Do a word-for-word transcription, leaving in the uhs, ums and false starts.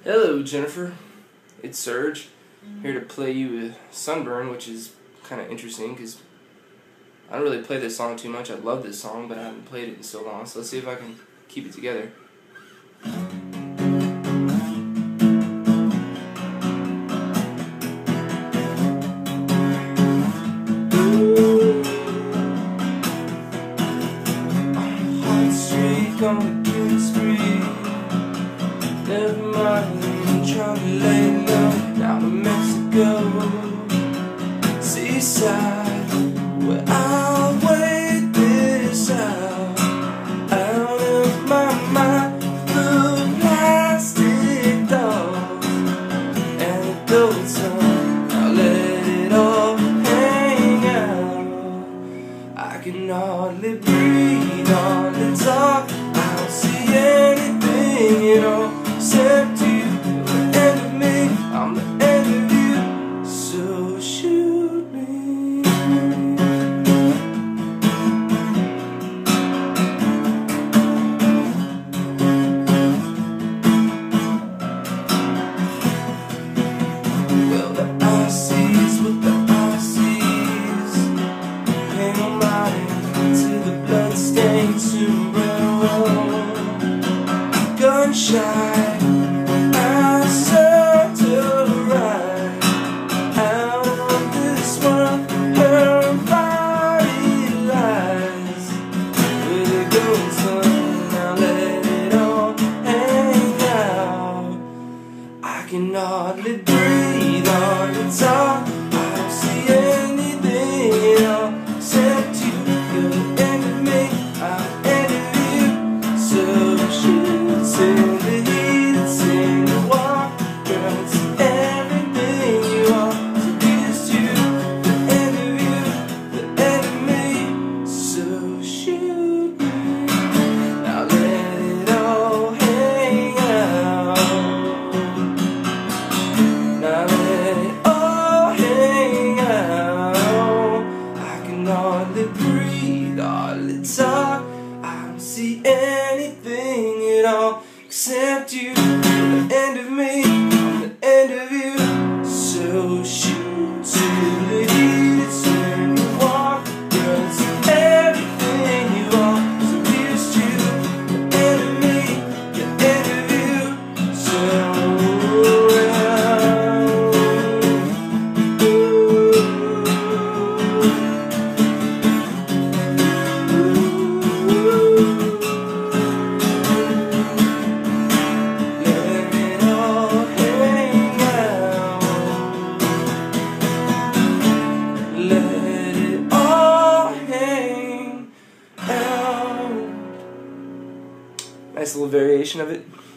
Hello, Jennifer. It's Serge, here to play you a Sunburn, which is kind of interesting because I don't really play this song too much. I love this song, but I haven't played it in so long, so let's see if I can keep it together. On a killing spree, never mind, I'm trying to lay low. Down to Mexico, seaside, where I'll wait this out. Out of my mind, the plastic dolls and the gold sun, I'll let it all hang out. I can hardly breathe, hardly talk. I don't see anything, you know, except you. You're the end of me, I'm the end of you, so shoot me. Well, the Aussies with the Aussies hang on my hand to the bloodstained Sunburn. Gun-shy, I circle right out of this world. Her body lies with a gold sun. Now let it all hang out. I can hardly breathe, hardly talk. I don't see anything at all except you. You're the end of me, I'm the end of you, so shoot. In the heat, it's in the walk, girl, it's everything you are. So here's to the end of you, the end of me, so shoot me. Now let it all hang out. Now let it all hang out. I can hardly breathe, hardly talk. I don't see anything at all except you. You're the end of me, I'm the end of you, so shoot to the heat, it's when you walk, girl, it's everything you are. So here's to the end of me, the end of you, so let it all hang out. Nice little variation of it.